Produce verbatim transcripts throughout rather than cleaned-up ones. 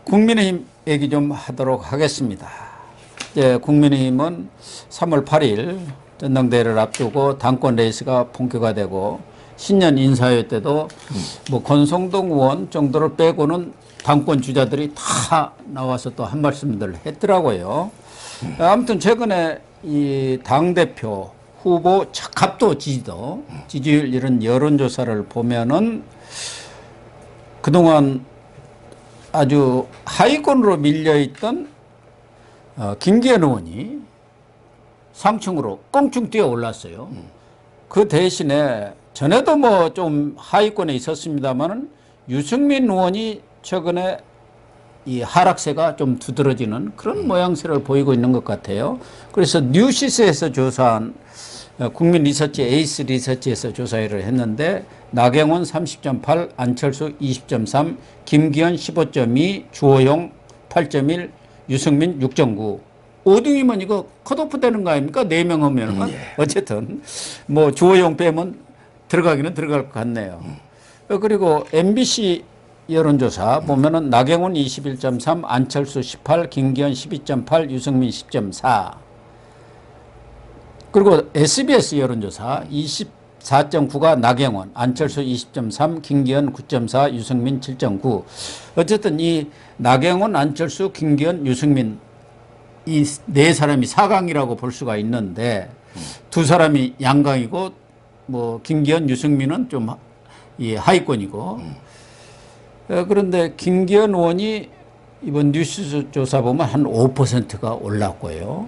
국민의힘 얘기 좀 하도록 하겠습니다. 이제 국민의힘은 삼월 팔일 전당대회를 앞두고 당권 레이스가 본격화되고 신년 인사회 때도 뭐 권성동 의원 정도를 빼고는 당권 주자들이 다 나와서 또 한 말씀들 했더라고요. 아무튼 최근에 이 당대표 후보 적합도 지지도 지지율 이런 여론조사를 보면은 그동안 아주 하위권으로 밀려있던 어, 김기현 의원이 상층으로 껑충 뛰어 올랐어요. 음. 그 대신에 전에도 뭐 좀 하위권에 있었습니다만은 유승민 의원이 최근에 이 하락세가 좀 두드러지는 그런 음. 모양새를 보이고 있는 것 같아요. 그래서 뉴시스에서 조사한 국민 리서치 에이스 리서치에서 조사를 했는데 나경원 삼십 점 팔, 안철수 이십 점 삼, 김기현 십오 점 이, 주호영 팔 점 일, 유승민 육 점 구. 오 등이면 이거 컷오프 되는 거 아닙니까? 네 명 하면은. 예. 어쨌든 뭐 주호영 빼면 들어가기는 들어갈 것 같네요. 음. 그리고 엠비씨 여론조사 보면은 나경원 이십일 점 삼, 안철수 십팔, 김기현 십이 점 팔, 유승민 십 점 사. 그리고 에스비에스 여론조사 이십사 점 구가 나경원, 안철수 이십 점 삼, 김기현 구 점 사, 유승민 칠 점 구. 어쨌든 이 나경원, 안철수, 김기현, 유승민 이 네 사람이 사 강이라고 볼 수가 있는데 두 사람이 양강이고 뭐 김기현, 유승민은 좀 이 하위권이고. 그런데 김기현 의원이 이번 뉴스 조사 보면 한 오 퍼센트가 올랐고요.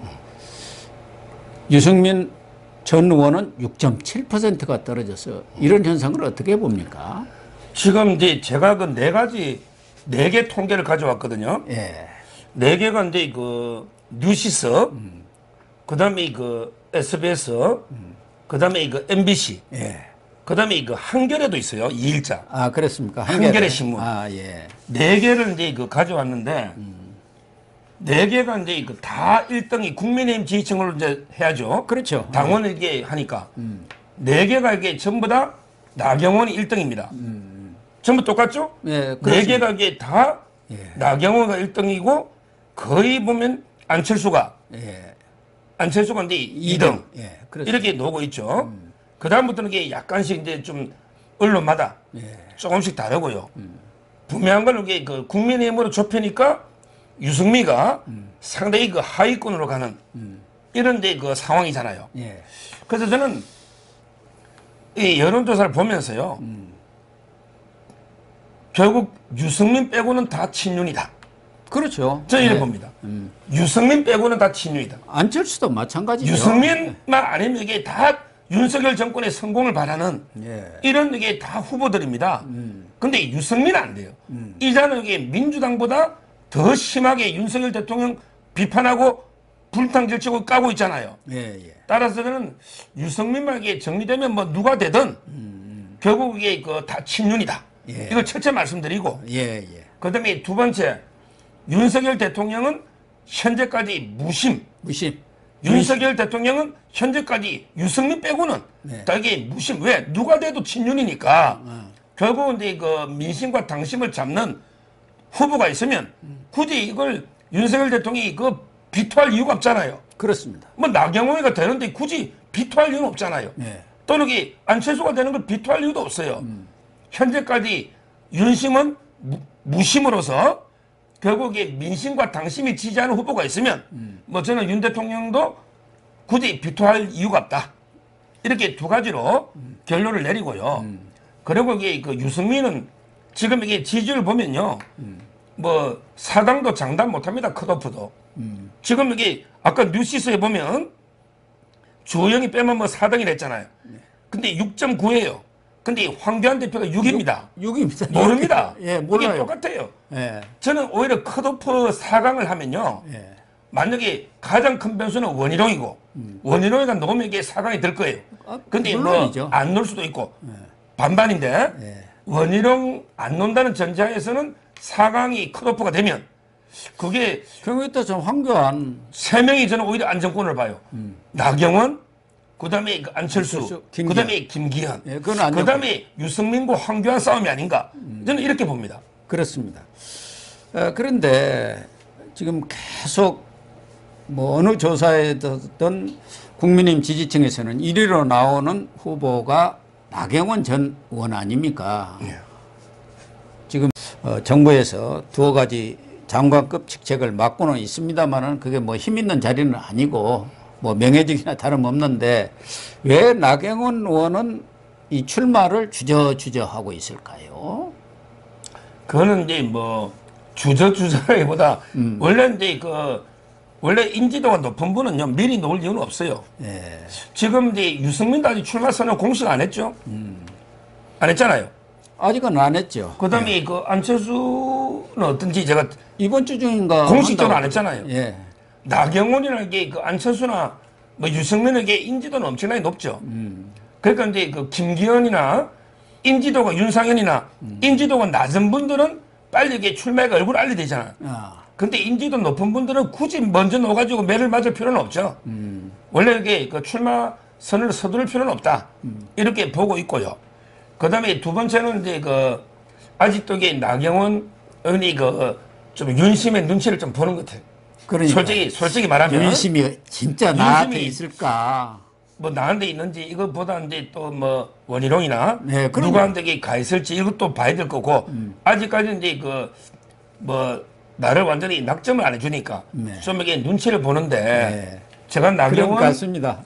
유승민 전 의원은 육 점 칠 퍼센트가 떨어졌어요. 이런 현상을 어떻게 봅니까? 지금 이제 제가 그 네 가지, 네 개 통계를 가져왔거든요. 예. 네 개가 이제 그 뉴시스, 음. 그 다음에 그 에스비에스, 음. 그 다음에 그 엠비씨, 예. 그 다음에 그 한겨레도 있어요. 이 일자. 아, 그렇습니까? 한겨레, 한겨레 신문. 아, 예. 네 개를 이제 그 가져왔는데, 음. 네 개가 이제 그 다 일 등이 국민의힘 지지층으로 이제 해야죠. 그렇죠. 당원을 이게 하니까. 음. 네 개가 이게 전부 다 나경원이 일 등입니다. 음. 전부 똑같죠? 예, 네 개가 이게 다 예. 나경원가 일 등이고 거의 보면 안철수가 예. 안철수가 이제 이 등 예, 이렇게 놓고 있죠. 음. 그 다음부터는 이게 약간씩 이제 좀 언론마다 예. 조금씩 다르고요. 음. 분명한 건 이게 그 국민의힘으로 좁히니까 유승미가 음. 상당히 그 하위권으로 가는 음. 이런 데 그 상황이잖아요. 예. 그래서 저는 이 여론조사를 보면서요. 음. 결국 유승민 빼고는 다 친윤이다. 그렇죠. 저는 이렇게 네. 봅니다. 음. 유승민 빼고는 다 친윤이다. 안철수도 마찬가지죠. 유승민만 아니면 이게 다 윤석열 정권의 성공을 바라는 예. 이런 이게 다 후보들입니다. 음. 근데 유승민은 안 돼요. 음. 이자는 이게 민주당보다 더 심하게 윤석열 대통령 비판하고 불탕질 치고 까고 있잖아요. 예, 예. 따라서 저는 유승민만 이게 정리되면 뭐 누가 되든 음. 결국 이게 그 다 친윤이다. 예. 이걸 첫째 말씀드리고 예, 예. 그다음에 두 번째 윤석열 대통령은 현재까지 무심. 무심. 윤석열 무심. 대통령은 현재까지 유승민 빼고는 네. 다 이게 무심. 왜? 누가 돼도 친윤이니까 어. 결국은 이제 그 민심과 당심을 잡는 후보가 있으면 음. 굳이 이걸 윤석열 대통령이 그 비토할 이유가 없잖아요. 그렇습니다. 뭐 나경원이가 되는데 굳이 비토할 이유는 없잖아요. 네. 또는 이 안철수가 되는 걸 비토할 이유도 없어요. 음. 현재까지 윤심은 무, 무심으로서 결국에 민심과 당심이 지지하는 후보가 있으면 음. 뭐 저는 윤 대통령도 굳이 비토할 이유가 없다. 이렇게 두 가지로 음. 결론을 내리고요. 음. 그리고 이게 그 유승민은 지금 이게 지지율 보면요. 음. 뭐 사당도 장담 못합니다. 컷오프도. 음. 지금 이게 아까 뉴시스에 보면 주호영이 빼면 뭐 사 등이 됐잖아요. 네. 근데 육 점 구예요. 근데 황교안 대표가 육입니다. 육, 육입니다. 모릅니다. 예, 몰라요. 이게 똑같아요. 예. 저는 오히려 컷오프 사 강을 하면요. 예. 만약에 가장 큰 변수는 원희룡이고 음. 원희룡이가 놓으면 이게 사 강이 될 거예요. 아, 근데 뭐 안 놓을 수도 있고 예. 반반인데 예. 원희룡 안 논다는 전제하에서는 사 강이 컷오프가 되면 그게 경우에 따라서 황교안 세 명이 저는 오히려 안정권을 봐요. 음. 나경원, 그다음에 그 안철수, 안철수 그다음에 김기현, 예, 그다음에 유승민과 황교안 싸움이 아닌가. 음. 저는 이렇게 봅니다. 그렇습니다. 어, 그런데 지금 계속 뭐 어느 조사에든 국민의힘 지지층에서는 일 위로 나오는 후보가 나경원 전 의원 아닙니까? 예. 지금 어, 정부에서 두어 가지 장관급 직책을 맡고는 있습니다만은 그게 뭐 힘 있는 자리는 아니고 뭐 명예직이나 다름없는데 왜 나경원 의원은 이 출마를 주저주저 하고 있을까요? 그거는 이제 뭐 주저주저라기보다 음. 원래 이제 그 원래 인지도가 높은 분은요 미리 놓을 이유는 없어요. 예. 지금 이제 유승민도 아직 출마 선언 공식 안 했죠. 음. 안 했잖아요. 아직은 안 했죠. 그다음에 예. 그 안철수는 어떤지 제가 이번 주 중인가 공식적으로 한다고. 안 했잖아요. 예. 나경원이라는 그 안철수나 뭐 유승민에게 인지도는 엄청나게 높죠. 음. 그러니까 이제 그 김기현이나 인지도가 윤상현이나 음. 인지도가 낮은 분들은 빨리 이게 출마가 얼굴 알려야 되잖아. 아. 근데 인지도 높은 분들은 굳이 먼저 넣어가지고 매를 맞을 필요는 없죠. 음. 원래 이게 그 출마 선을 서두를 필요는 없다. 음. 이렇게 보고 있고요. 그 다음에 두 번째는 이제 그 아직도 이게 나경원 의원이 그 좀 윤심의 눈치를 좀 보는 것 같아요. 그러니까 솔직히 솔직히 말하면 윤심이 진짜 나한테 윤심이- 있을까? 뭐 나한테 있는지 이것보다 이제 또 뭐 원희룡이나 네, 그럼요. 누구한테 가 있을지 이것도 봐야 될 거고 음. 아직까지는 이제 그 뭐 나를 완전히 낙점을 안 해주니까 네. 좀 이게 눈치를 보는데 네. 제가 그런 것 나경원 같습니다.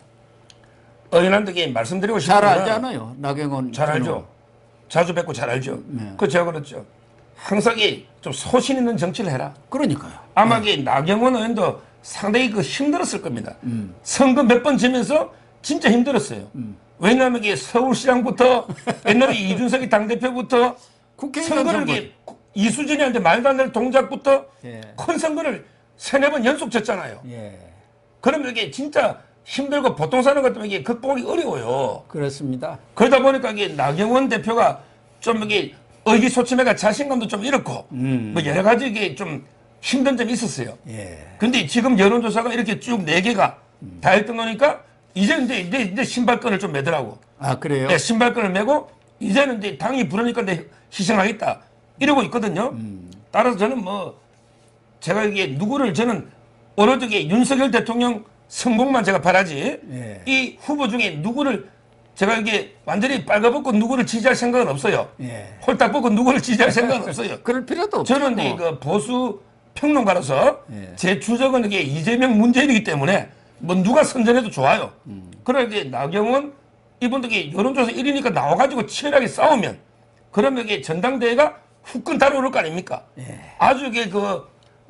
의원한테 말씀드리고 싶은 잘 거는 알잖아요. 나경원 잘 전 알죠. 의원. 자주 뵙고 잘 알죠. 네. 그 제가 그렇죠. 항상 이좀 소신 있는 정치를 해라. 그러니까요. 아마 이게 나경원 의원도 상당히 그 힘들었을 겁니다. 음. 선거 몇 번 지면서 진짜 힘들었어요. 왜냐하면 이게 서울시장부터 옛날에 이준석이 당대표부터 국회의원 선거를 선거. 이게 이수진이한테 말도 안 되는 동작부터 예. 큰 선거를 세네 번 연속 졌잖아요. 예. 그러면 이게 진짜 힘들고 보통 사람 같으면 이게 극복이 어려워요. 그렇습니다. 그러다 보니까 이게 나경원 대표가 좀 이게 의기소침해가 자신감도 좀 잃었고 음. 뭐 여러 가지 이게 좀 힘든 점이 있었어요. 예. 근데 지금 여론조사가 이렇게 쭉 네 개가 다 일 등 하니까 이제 이제, 이제, 이제 신발끈을 좀 매더라고. 아, 그래요? 네, 신발끈을 매고 이제는 이제 당이 부르니까 내 희생하겠다 이러고 있거든요. 음. 따라서 저는 뭐 제가 이게 누구를 저는 오로지 이게 윤석열 대통령 성공만 제가 바라지 예. 이 후보 중에 누구를 제가 이게 완전히 빨가벗고 누구를 지지할 생각은 없어요. 예. 홀딱 벗고 누구를 지지할 생각은 없어요. 그럴 필요도 없죠. 저는 뭐. 이그 보수 평론가로서 예. 제 추적은 이게 이재명 문재인이기 때문에 뭐 누가 선전해도 좋아요. 음. 그러나 이제 나경원 이분들이 여론조사 일 위니까 나와가지고 치열하게 싸우면 그러면 이게 전당대회가 후끈 달아오를 거 아닙니까? 예. 아주 이게 그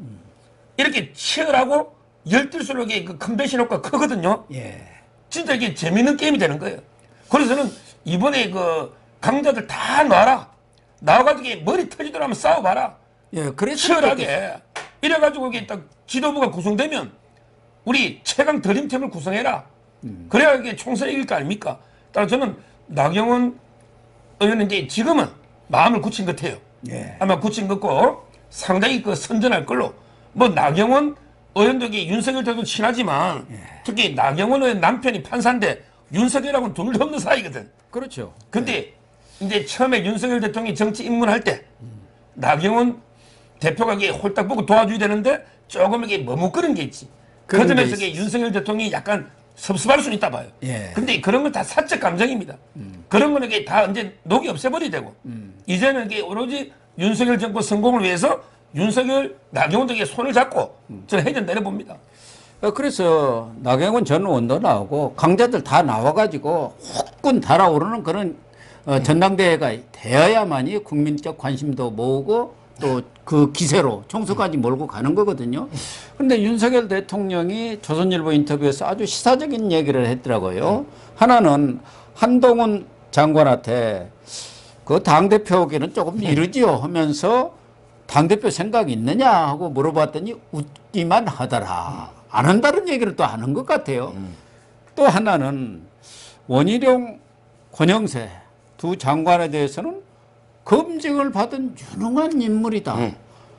이렇게 치열하고 열뜰수록 이게 그 컨벤션 효과가 크거든요. 예. 진짜 이게 재밌는 게임이 되는 거예요. 그래서 저는 이번에 그 강자들 다 놔라. 나와가지고 이게 머리 터지도록 한번 싸워봐라. 예. 그래서 치열하게. 이래가지고 이게 딱 지도부가 구성되면 우리 최강 드림팀을 구성해라. 그래야 이게 총선에 이길 거 아닙니까? 따라서 저는 나경원 의원은 이제 지금은 마음을 굳힌 것 같아요. 예. 아마 굳힌 것 같고 상당히 그 선전할 걸로. 뭐 나경원 의원도 이게 윤석열 대통령 친하지만 특히 나경원 의원 남편이 판사인데 윤석열하고는 둘도 없는 사이거든. 그렇죠. 근데 이제 처음에 윤석열 대통령이 정치 입문할 때 나경원 대표가 이게 홀딱 보고 도와줘야 되는데 조금 이게 머뭇거리는 게 있지. 그 그런 게 점에서 이게 윤석열 대통령이 약간 섭섭할 수는 있다 봐요. 예. 근데 그런 건 다 사적 감정입니다. 그런 거는 이게 다 이제 녹이 없애버려야 되고 이제는 이게 오로지 윤석열 정부 성공을 위해서 윤석열 나경원 등의 손을 잡고 저는 해전 내려봅니다. 어, 그래서 나경원 전 의원도 나오고 강자들 다 나와가지고 후끈 달아오르는 그런 어, 전당대회가 되어야만이 국민적 관심도 모으고 또 그 기세로 총선까지 몰고 가는 거거든요. 그런데 윤석열 대통령이 조선일보 인터뷰에서 아주 시사적인 얘기를 했더라고요. 하나는 한동훈 장관한테 그 당대표에게는 조금 이르지요 하면서 당대표 생각이 있느냐 하고 물어봤더니 웃기만 하더라. 안 한다는 얘기를 또 하는 것 같아요. 음. 또 하나는 원희룡, 권영세 두 장관에 대해서는 검증을 받은 유능한 인물이다. 음.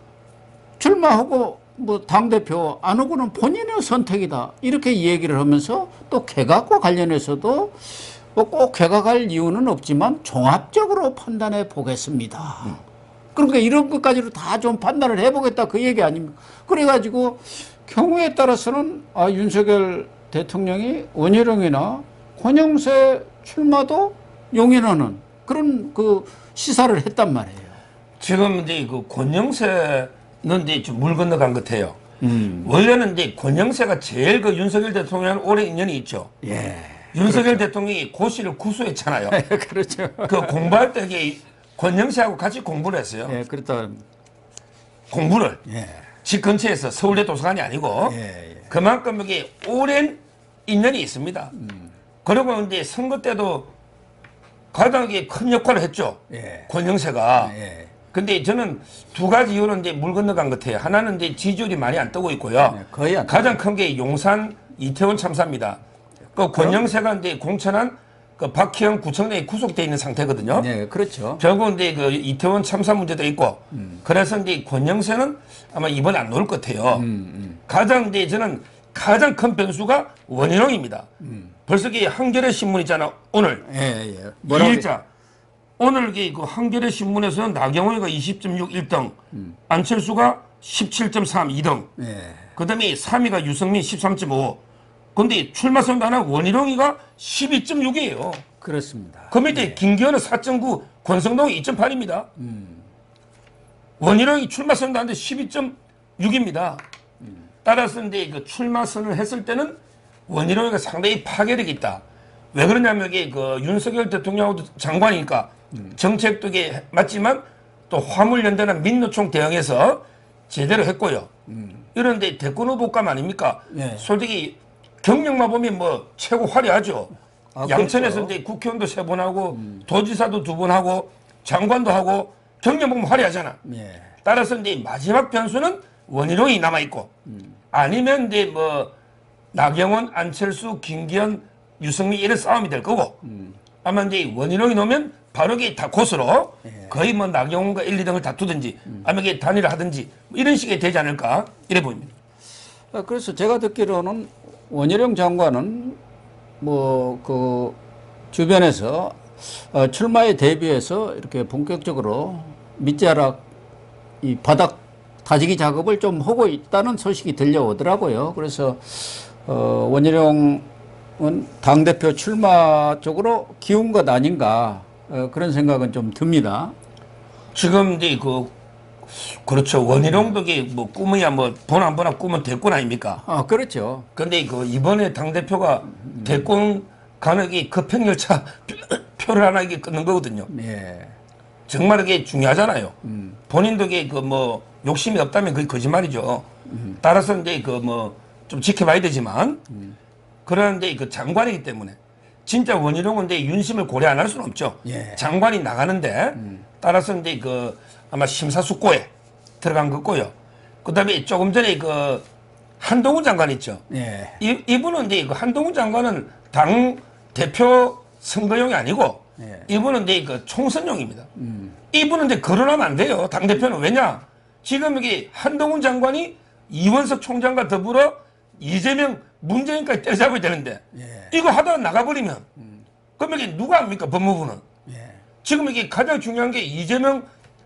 출마하고 뭐 당대표 안 하고는 본인의 선택이다. 이렇게 얘기를 하면서 또 개각과 관련해서도 뭐 꼭 개각할 이유는 없지만 종합적으로 판단해 보겠습니다. 음. 그러니까 이런 것까지도 다 좀 판단을 해보겠다 그 얘기 아닙니까? 그래가지고 경우에 따라서는 아, 윤석열 대통령이 원희룡이나 권영세 출마도 용인하는 그런 그 시사를 했단 말이에요. 지금 이제 그 권영세는 이제 좀 물 건너간 것 같아요. 음. 원래는 이제 권영세가 제일 그 윤석열 대통령 오래 인연이 있죠. 예. 윤석열 그렇죠. 대통령이 고시를 구수했잖아요. 그렇죠. 그 공부할 때 이게 권영세하고 같이 공부를 했어요. 예, 그렇다. 공부를. 예. 집 근처에서 서울대 도서관이 아니고 예, 예. 그만큼 이게 오랜 인연이 있습니다. 음. 그리고 이제 선거 때도 가장 큰 역할을 했죠. 예. 권영세가. 예. 근데 저는 두 가지 이유로 이제 물 건너간 것 같아요. 하나는 이제 지지율이 많이 안 뜨고 있고요. 네, 거의 안 가장 큰 게 용산 이태원 참사입니다. 그 권영세가 이제 공천한 그 박희영 구청장에 구속돼 있는 상태거든요. 네, 그렇죠. 결국 이제 그 이태원 참사 문제도 있고, 음. 그래서 이제 권영세는 아마 이번에 안 나올 것 같아요. 음, 음. 가장 이제 저는 가장 큰 변수가 원희룡입니다. 음. 벌써 이 한겨레 신문이잖아 오늘. 예, 예. 뭐라고 일자. 오늘 그 한겨레 신문에서는 나경원이가 이십 점 육 일 등, 음. 안철수가 십칠 점 삼 이 등, 예. 그다음에 삼 위가 유승민 십삼 점 오. 근데 출마 선언한 원희룡이가 십이 점 육이에요. 그렇습니다. 그 밑에 김기현은 사 점 구, 권성동이 이 점 팔입니다. 음. 원희룡이 출마 선언하는데 십이 점 육입니다. 음. 따라서 이제 그 출마 선언을 했을 때는 원희룡이가 상당히 파괴력이 있다. 왜 그러냐면 이게 그 윤석열 대통령하고도 장관이니까 음. 정책도 이게 맞지만 또 화물연대나 민노총 대응해서 제대로 했고요. 음. 이런데 대권 후보감 아닙니까? 네. 솔직히 경력만 보면 뭐 최고 화려하죠. 아, 양천에서 그렇죠. 이제 국회의원도 세 번 하고 음. 도지사도 두 번 하고 장관도 하고 경력 보면 화려하잖아. 예. 따라서 이제 마지막 변수는 원희룡이 남아 있고 음. 아니면 이제 뭐 나경원, 안철수, 김기현, 유승민 이런 싸움이 될 거고 음. 아마 이제 원희룡이 놓으면 바로 이게 다 고스로 예. 거의 뭐 나경원과 일, 이 등을 다투든지 음. 아니면 이게 단일화 하든지 뭐 이런 식이 되지 않을까 이래 보입니다. 아, 그래서 제가 듣기로는 원희룡 장관은 뭐 그 주변에서 어, 출마에 대비해서 이렇게 본격적으로 밑자락 이 바닥 다지기 작업을 좀 하고 있다는 소식이 들려오더라고요. 그래서 어, 원희룡은 당대표 출마 쪽으로 기운 것 아닌가 어, 그런 생각은 좀 듭니다. 지금 이제 그 그렇죠. 원희룡도 뭐 꿈이야 뭐 본 안 보나 꿈은 대권 아닙니까? 아, 그렇죠. 근데 그 이번에 당 대표가 음. 대권 가는 게 급행열차 표를 하나 이게 끊는 거거든요. 예. 정말 이게 중요하잖아요. 음. 본인도 이게 그 뭐 욕심이 없다면 그게 거짓말이죠. 음. 따라서 이제 그 뭐 좀 지켜봐야 되지만 음. 그런데 그 장관이기 때문에 진짜 원희룡은 이제 윤심을 고려 안 할 수는 없죠. 예. 장관이 나가는데 음. 따라서 이제 그 아마 심사숙고에 들어간 거고요. 그다음에 조금 전에 그 한동훈 장관 있죠. 예. 이 이분은 이제 그 한동훈 장관은 당 대표 선거용이 아니고 예. 이분은 이제 그 총선용입니다. 음. 이분은 이제 거론하면 안 돼요. 당 대표는 왜냐? 지금 여기 한동훈 장관이 이원석 총장과 더불어 이재명, 문재인까지 때려잡아야 되는데 예. 이거 하다가 나가버리면 음. 그럼 이게 누가 합니까? 법무부는. 예. 지금 이게 가장 중요한 게 이재명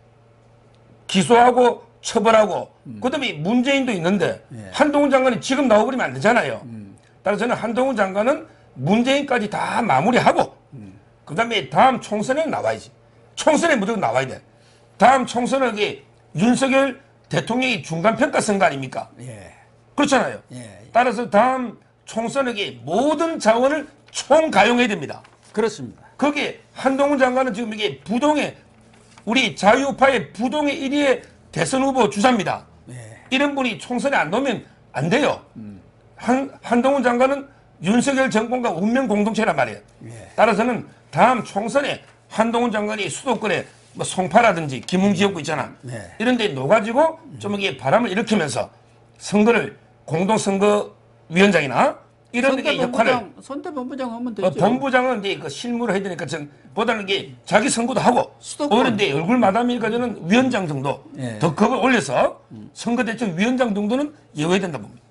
기소하고 처벌하고 음. 그다음에 문재인도 있는데 예. 한동훈 장관이 지금 나와버리면 안 되잖아요. 음. 따라서 저는 한동훈 장관은 문재인까지 다 마무리하고 음. 그다음에 다음 총선에 나와야지. 총선에 무조건 나와야 돼. 다음 총선은 이게 윤석열 대통령이 중간평가 선거 아닙니까? 예. 그렇잖아요. 예. 따라서 다음 총선에 모든 자원을 총가용해야 됩니다. 그렇습니다. 거기에 한동훈 장관은 지금 이게 부동의 우리 자유파의 부동의 일 위의 대선 후보 주자입니다. 예. 이런 분이 총선에 안 나오면 안 돼요. 음. 한, 한동훈 장관은 윤석열 정권과 운명 공동체란 말이에요. 예. 따라서는 다음 총선에 한동훈 장관이 수도권에 뭐 송파라든지 김웅지역구 있잖아. 네. 이런 데 놓아가지고 좀 이게 바람을 일으키면서 선거를 공동선거위원장이나 이런 데 역할을 선대본부장 하면 되죠. 어, 본부장은 이제 그 실무를 해야 되니까 전 보다는 게 자기 선거도 하고 수도권. 그런데 얼굴 마담이니까 저는 위원장 정도 네. 더 급을 올려서 선거대책위원장 정도는 예외해야 된다 봅니다.